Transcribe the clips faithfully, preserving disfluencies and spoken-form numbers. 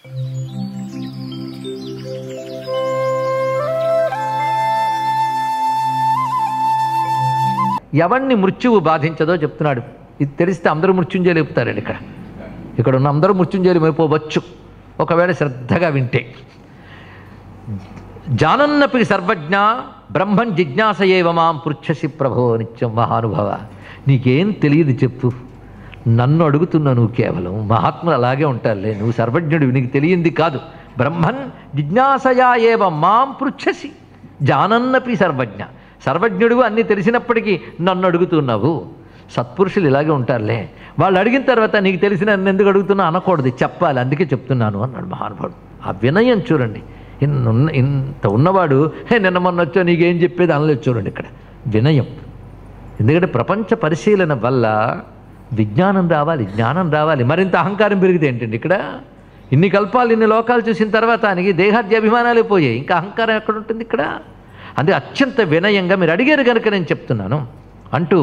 ఎవరిని మృత్యువు బాధించదో చెప్తున్నాడు. ఇది తెలిస్తే అందరూ మృత్యుంజయ లేపుతారండి. ఇక్కడ ఇక్కడ ఉన్న అందరూ మృత్యుంజయలు అయిపోవచ్చు ఒకవేళ శ్రద్ధగా వింటే. జానన్నపి సర్వజ్ఞ బ్రహ్మం జిజ్ఞాస ఏవ మాం పృచ్ఛసి ప్రభో నిత్యం మహానుభవ. నీకేం తెలియదు చెప్పు, నన్ను అడుగుతున్నా నువ్వు. కేవలం మహాత్ములు అలాగే ఉంటారులే, నువ్వు సర్వజ్ఞుడివి, నీకు తెలియంది కాదు. బ్రహ్మన్ జిజ్ఞాసయా ఏవ మాం పృచ్ఛసి. జానన్నపి సర్వజ్ఞ, సర్వజ్ఞుడు అన్నీ తెలిసినప్పటికీ నన్ను అడుగుతున్నావు. సత్పురుషులు ఇలాగే ఉంటారులే. వాళ్ళు అడిగిన తర్వాత నీకు తెలిసిన నన్ను ఎందుకు అడుగుతున్నా అనకూడదు, చెప్పాలి, అందుకే చెప్తున్నాను అన్నాడు మహానుభావుడు. ఆ వినయం చూడండి. ఇన్నున్న ఇంత ఉన్నవాడు హే నిన్న మొన్న వచ్చో నీకేం చెప్పేది అనలేదు. చూడండి ఇక్కడ వినయం. ఎందుకంటే ప్రపంచ పరిశీలన వల్ల విజ్ఞానం రావాలి, జ్ఞానం రావాలి. మరింత అహంకారం పెరిగితే ఏంటండి ఇక్కడ? ఇన్ని కల్పాలు ఇన్ని లోకాలు చూసిన తర్వాత ఆయనకి దేహాద్య అభిమానాలే పోయాయి, ఇంకా అహంకారం ఎక్కడ ఉంటుంది ఇక్కడ? అందుకే అత్యంత వినయంగా మీరు అడిగారు కనుక నేను చెప్తున్నాను అంటూ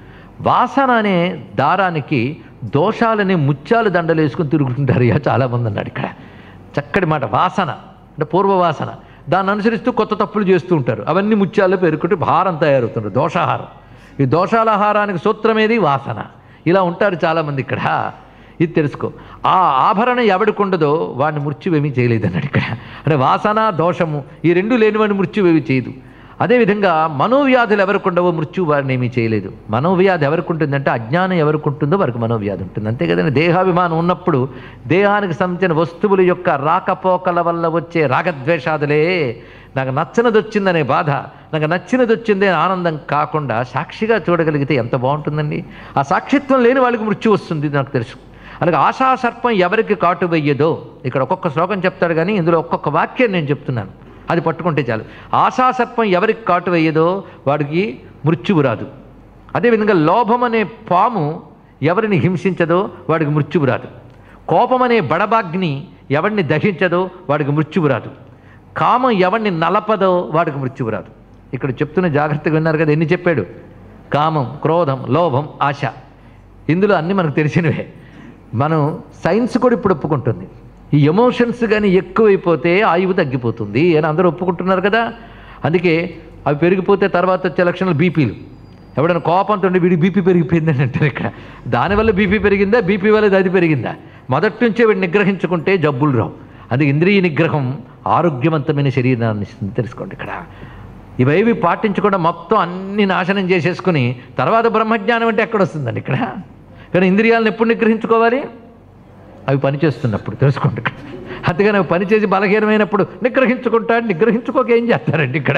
వాసన అనే దారానికి దోషాలని ముత్యాలు దండలు వేసుకుని తిరుగుతుంటారు ఇక చాలామంది అన్నాడు ఇక్కడ. చక్కటి మాట. వాసన అంటే పూర్వవాసన, దాన్ని అనుసరిస్తూ కొత్త తప్పులు చేస్తూ ఉంటారు. అవన్నీ ముత్యాల్లో పేరుకుంటూ భారం తయారవుతుంటారు, దోషాహారం. ఈ దోషాలహారానికి సూత్రమేది వాసన. ఇలా ఉంటారు చాలామంది ఇక్కడ. ఇది తెలుసుకో. ఆ ఆభరణ ఎవడికి ఉండదో వాడిని మృత్యువేమీ చేయలేదు అన్నాడు ఇక్కడ. అంటే వాసన దోషము ఈ రెండు లేనివాడిని మృత్యువేమీ చేయదు. అదేవిధంగా మనోవ్యాధులు ఎవరికి ఉండవో మృత్యు వారిని ఏమీ చేయలేదు. మనోవ్యాధి ఎవరికి ఉంటుందంటే అజ్ఞానం ఎవరికి ఉంటుందో వారికి మనోవ్యాధి ఉంటుంది, అంతే కదండి. దేహాభిమానం ఉన్నప్పుడు దేహానికి సంబంధించిన వస్తువుల యొక్క రాకపోకల వల్ల వచ్చే రాగద్వేషాదులే నాకు నచ్చనిది వచ్చిందనే బాధ, నాకు నచ్చినది వచ్చిందే ఆనందం కాకుండా సాక్షిగా చూడగలిగితే ఎంత బాగుంటుందండి. ఆ సాక్షిత్వం లేని వాళ్ళకి మృత్యు వస్తుంది, నాకు తెలుసు. అలాగే ఆశాసర్పం ఎవరికి కాటు వెయ్యదో ఇక్కడ ఒక్కొక్క శ్లోకం చెప్తాడు, కానీ ఇందులో ఒక్కొక్క వాక్యం నేను చెప్తున్నాను, అది పట్టుకుంటే చాలు. ఆశాసర్పం ఎవరికి కాటు వేయదో వాడికి మృత్యువు రాదు. అదేవిధంగా లోభం అనే పాము ఎవరిని హింసించదో వాడికి మృత్యువు రాదు. కోపం అనే బడబాగ్ని ఎవరిని దహించదో వాడికి మృత్యువు రాదు. కామం ఎవరిని నలపదో వాడికి మృత్యువు రాదు. ఇక్కడ చెప్తున్న జాగ్రత్తగా విన్నారు కదా, ఎన్ని చెప్పాడు? కామం, క్రోధం, లోభం, ఆశ. ఇందులో అన్నీ మనకు తెలిసినవే. మనం సైన్స్ కూడా ఇప్పుడు ఒప్పుకుంటుంది. ఈ ఎమోషన్స్ కానీ ఎక్కువైపోతే ఆయువు తగ్గిపోతుంది అని అందరూ ఒప్పుకుంటున్నారు కదా. అందుకే అవి పెరిగిపోతే తర్వాత వచ్చే లక్షణాలు బీపీలు. ఎవడైనా కోపంతో వీడి బీపీ పెరిగిపోయిందని అంటారు ఇక్కడ. దానివల్ల బీపీ పెరిగిందా, బీపీ వల్ల అది పెరిగిందా? మొదటి నుంచే వీడిని నిగ్రహించుకుంటే జబ్బులు రావు. అందుకే ఇంద్రియ నిగ్రహం ఆరోగ్యవంతమైన శరీరాన్ని ఇస్తుంది, తెలుసుకోండి ఇక్కడ. ఇవేవి పాటించకుండా మొత్తం అన్ని నాశనం చేసేసుకుని తర్వాత బ్రహ్మజ్ఞానం అంటే ఎక్కడ వస్తుందండి ఇక్కడ? కానీ ఇంద్రియాలను ఎప్పుడు నిగ్రహించుకోవాలి? అవి పనిచేస్తున్నప్పుడు, తెలుసుకోండి ఇక్కడ. అంతేగాని అవి పనిచేసి బలహీనమైనప్పుడు నిగ్రహించుకుంటాడు. నిగ్రహించుకోక ఏం చేస్తారండి ఇక్కడ?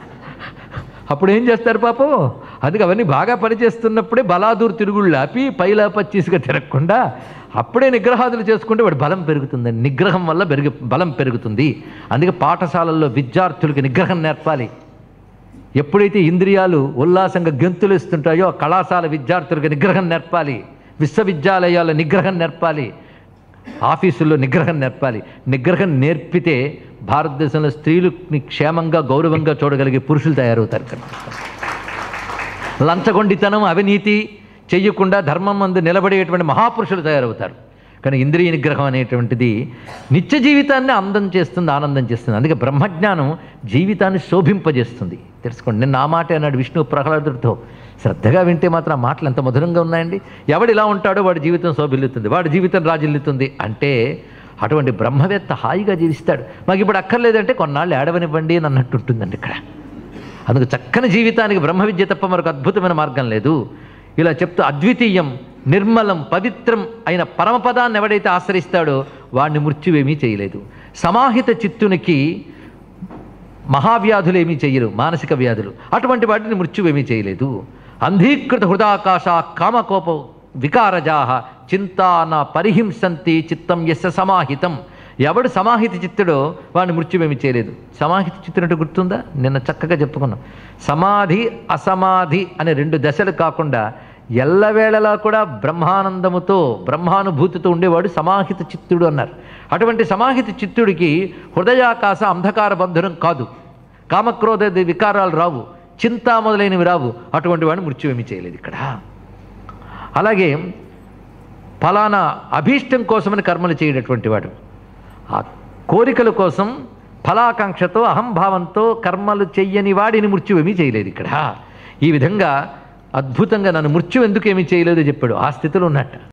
అప్పుడు ఏం చేస్తారు పాపం? అందుకే అవన్నీ బాగా పనిచేస్తున్నప్పుడే బలాదూరు తిరుగుళ్ళు ఆపి పైలా పచ్చీసుగా తిరగకుండా అప్పుడే నిగ్రహాదులు చేసుకుంటే వాడి బలం పెరుగుతుందండి. నిగ్రహం వల్ల పెరిగి బలం పెరుగుతుంది. అందుకే పాఠశాలల్లో విద్యార్థులకి నిగ్రహం నేర్పాలి. ఎప్పుడైతే ఇంద్రియాలు ఉల్లాసంగా గెంతులు ఇస్తుంటాయో కళాశాల విద్యార్థులకు నిగ్రహం నేర్పాలి. విశ్వవిద్యాలయాల్లో నిగ్రహం నేర్పాలి. ఆఫీసుల్లో నిగ్రహం నేర్పాలి. నిగ్రహం నేర్పితే భారతదేశంలో స్త్రీలని క్షేమంగా గౌరవంగా చూడగలిగే పురుషులు తయారవుతారు. లంచగొండితనం అవినీతి చెయ్యకుండా ధర్మం మందు నిలబడేటువంటి మహాపురుషులు తయారవుతారు. కానీ ఇంద్రియ నిగ్రహం అనేటువంటిది నిత్య జీవితాన్ని అందం చేస్తుంది, ఆనందం చేస్తుంది. అందుకే బ్రహ్మజ్ఞానం జీవితాన్ని శోభింపజేస్తుంది, తెలుసుకోండి. నేను నా మాట అన్నాడు విష్ణు ప్రహ్లాదుడితో. శ్రద్ధగా వింటే మాత్రం ఆ మాటలు ఎంత మధురంగా ఉన్నాయండి. ఎవడు ఇలా ఉంటాడో వాడి జీవితం శోభిల్లుతుంది, వాడి జీవితం రాజిల్లుతుంది. అంటే అటువంటి బ్రహ్మవేత్త హాయిగా జీవిస్తాడు. మాకు ఇప్పుడు అక్కర్లేదంటే కొన్నాళ్ళు ఏడవనివ్వండి అని అన్నట్టు ఉంటుందండి ఇక్కడ. అందుకు చక్కని జీవితానికి బ్రహ్మ విద్య తప్ప మరొక అద్భుతమైన మార్గం లేదు. ఇలా చెప్తూ అద్వితీయం నిర్మలం పవిత్రం అయిన పరమపదాన్ని ఎవడైతే ఆశ్రయిస్తాడో వాడిని మృత్యువేమీ చేయలేదు. సమాహిత చిత్తునికి మహావ్యాధులు ఏమీ చేయరు, మానసిక వ్యాధులు. అటువంటి వాటిని మృత్యువేమీ చేయలేదు. అంధీకృత హృదాకాశ కామకోప వికారజాహ చింతాన పరిహింసంతి చిత్తం యస్య సమాహితం. ఎవడు సమాహిత చిత్తుడో వాడిని మృత్యువేమీ చేయలేదు. సమాహిత చిత్తుడంటే గుర్తుందా? నిన్న చక్కగా చెప్పుకున్నాం. సమాధి అసమాధి అనే రెండు దశలు కాకుండా ఎల్లవేళలా కూడా బ్రహ్మానందముతో బ్రహ్మానుభూతితో ఉండేవాడు సమాహిత చిత్తుడు అన్నారు. అటువంటి సమాహిత చిత్తుడికి హృదయాకాశ అంధకార బంధనం కాదు, కామక్రోధ వికారాలు రావు, చింత మొదలైనవి రావు. అటువంటి వాడిని మృత్యువేమీ చేయలేదు ఇక్కడ. అలాగే ఫలానా అభీష్టం కోసమని కర్మలు చేయనటువంటి వాడు, ఆ కోరికల కోసం ఫలాకాంక్షతో అహంభావంతో కర్మలు చెయ్యని వాడిని మృత్యు ఏమీ చేయలేదు ఇక్కడ. ఈ విధంగా అద్భుతంగా నన్ను మృత్యు ఎందుకు ఏమీ చేయలేదో చెప్పాడు. ఆ స్థితిలో ఉన్నట్ట.